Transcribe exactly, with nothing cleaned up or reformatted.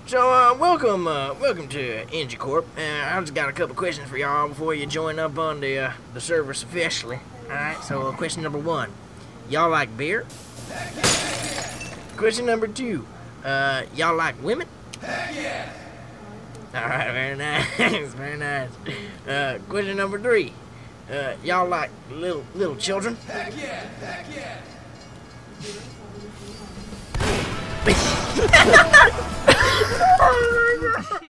So, uh, welcome, uh, welcome to EngieCorp. Uh, I just got a couple questions for y'all before you join up on the, uh, the service officially. Alright, so uh, question number one. Y'all like beer? Question number two. Uh, y'all like women? Heck yeah! Alright, very nice, very nice. Uh, question number three. Uh, y'all like little, little children? Heck yeah! Heck yeah! Oh my God.